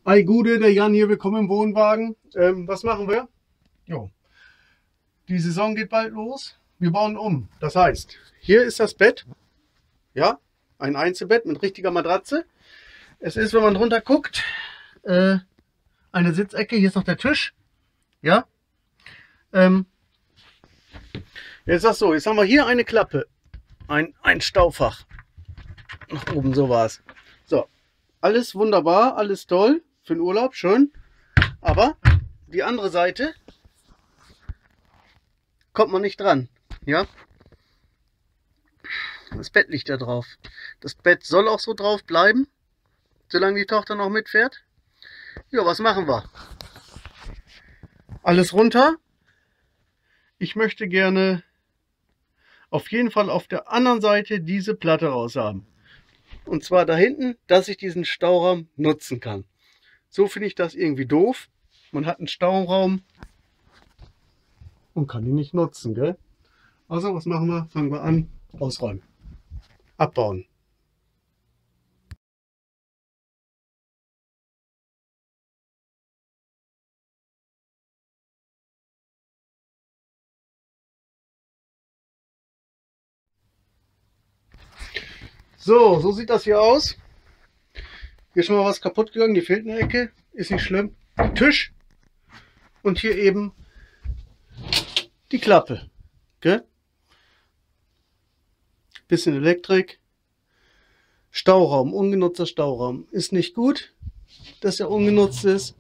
Hi Gude, der Jan hier, willkommen im Wohnwagen. Was machen wir? Jo. Die Saison geht bald los. Wir bauen um. Das heißt, hier ist das Bett. Ja, ein Einzelbett mit richtiger Matratze. Es ist, wenn man drunter guckt, eine Sitzecke. Hier ist noch der Tisch. Ja. Jetzt ist das so, jetzt haben wir hier eine Klappe. Ein Staufach. Nach oben, so war es. So, alles wunderbar, alles toll. Für den Urlaub, schön. Aber die andere Seite kommt man nicht dran. Ja? Das Bett liegt da drauf. Das Bett soll auch so drauf bleiben, solange die Tochter noch mitfährt. Ja, was machen wir? Alles runter. Ich möchte gerne auf jeden Fall auf der anderen Seite diese Platte raus haben. Und zwar da hinten, dass ich diesen Stauraum nutzen kann. So finde ich das irgendwie doof. Man hat einen Stauraum und kann ihn nicht nutzen, gell? Also, was machen wir? Fangen wir an. Ausräumen. Abbauen. So sieht das hier aus. Hier ist schon mal was kaputt gegangen. Hier fehlt eine Ecke. Ist nicht schlimm. Tisch. Und hier eben die Klappe. Gell? Bisschen Elektrik. Stauraum, ungenutzter Stauraum. Ist nicht gut, dass er ungenutzt ist.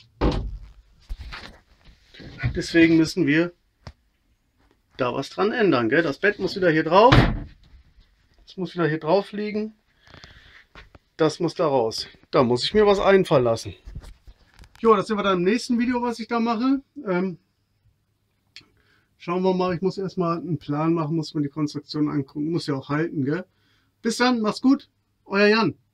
Deswegen müssen wir da was dran ändern. Gell? Das Bett muss wieder hier drauf. Das muss wieder hier drauf liegen. Das muss da raus. Da muss ich mir was einfallen lassen. Jo, das sind wir dann im nächsten Video, was ich da mache. Schauen wir mal. Ich muss erstmal einen Plan machen, muss mir die Konstruktion angucken. Muss ja auch halten. Gell? Bis dann, macht's gut. Euer Jan.